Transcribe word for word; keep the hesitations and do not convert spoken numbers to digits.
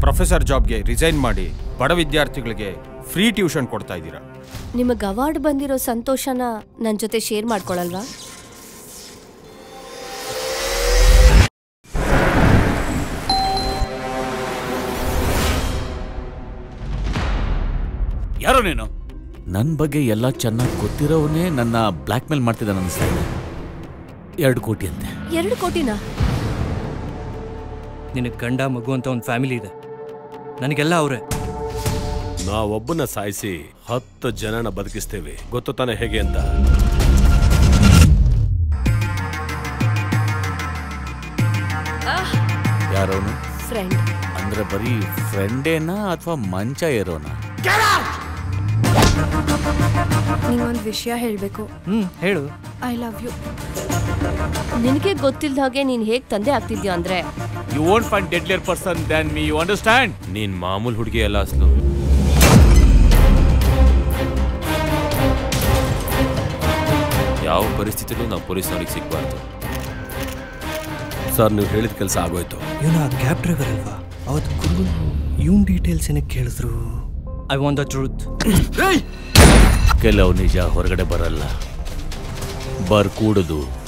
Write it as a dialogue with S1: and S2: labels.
S1: Professor ಜಾಬ್ಗೆ resign ಮಾಡಿ ಬಡ ವಿದ್ಯಾರ್ಥಿಗಳಿಗೆ ಫ್ರೀ ಟ್ಯೂಷನ್ ಕೊಡ್ತಾ ಇದ್ದೀರಾ.
S2: ನಿಮಗೆ ಅವಾರ್ಡ್ ಬಂದಿರೋ ಸಂತೋಷನ ನನ್ನ ಜೊತೆ ಶೇರ್ ಮಾಡ್ಕೊಳ್ಳಲ್ವಾ?
S3: ಯಾರೋ ನೀನು? ನನ್ನ ಬಗ್ಗೆ ಎಲ್ಲ ಚೆನ್ನಾಗಿ ಗೊತ್ತಿರೋವನೇ ನನ್ನ ಬ್ಲ್ಯಾಕ್ ಮೇಲ್ ಮಾಡ್ತಿದ್ದ ನನ್ನ ಸೈಡ್. ಎರಡು ಕೋಟಿ ಅಂತೆ.
S2: ಎರಡು ಕೋಟಿನಾ?
S4: ನಿನಗೆ ಗಂಡ ಮಗು ಅಂತ ಒಂದು ಫ್ಯಾಮಿಲಿ ಇದೆ, ನನಗೆಲ್ಲ ಅವರೇ.
S5: ನಾವೊಬ್ಬನ ಸಾಯಿಸಿ ಹತ್ತು ಜನನ ಬದುಕಿಸ್ತೇವೆ, ಗೊತ್ತು ತಾನೆ ಹೇಗೆ ಅಂತ.
S3: ಯಾರೋನು?
S2: ಫ್ರೆಂಡ್.
S3: ಅಂದ್ರೆ ಬರೀ ಫ್ರೆಂಡೇನಾ ಅಥವಾ ಮಂಚ ಇರೋನಾ?
S6: ನಿಂಗೊಂದು ವಿಷಯ ಹೇಳಬೇಕು.
S4: ಹ್ಮ್ ಹೇಳು.
S6: I love you.
S2: ನಿನಗೆ ಗೊತ್ತಿಲ್ಲದ ಹಾಗೆ ನೀನು ಹೇಗೆ ತಂದೆ ಆಗ್ತಿದ್ಯೋ ಅಂದ್ರೆ
S3: you won't find deadlier person then me, you understand?
S5: ನೀನ್ ಮಾಮೂಲು ಹುಡುಗಿ ಅಲ್ಲ ಅಸಲು. ಯಾವ ಪರಿಸ್ಥಿತಿಲೂ ನಾವು ಪೊಲೀಸ್ನವ್ರಿಗೆ ಸಿಗಬಾರ್ದು. ಸರ್, ನೀವು ಹೇಳಿದ ಕೆಲಸ ಆಗೋಯ್ತು.
S7: ಇವನು ಆ ಕ್ಯಾಬ್ ಡ್ರೈವರ್ ಅಲ್ವಾ? ಅವತ್ತು ಗುರು ಇವನ್ ಡೀಟೇಲ್ಸ್ ಏನಕ್ಕೆ ಕೇಳಿದ್ರು?
S4: I want the truth.
S3: ಕೆಲವು ನಿಜ ಹೊರಗಡೆ ಬರಲ್ಲ, ಬರ್ಕೂಡುದು.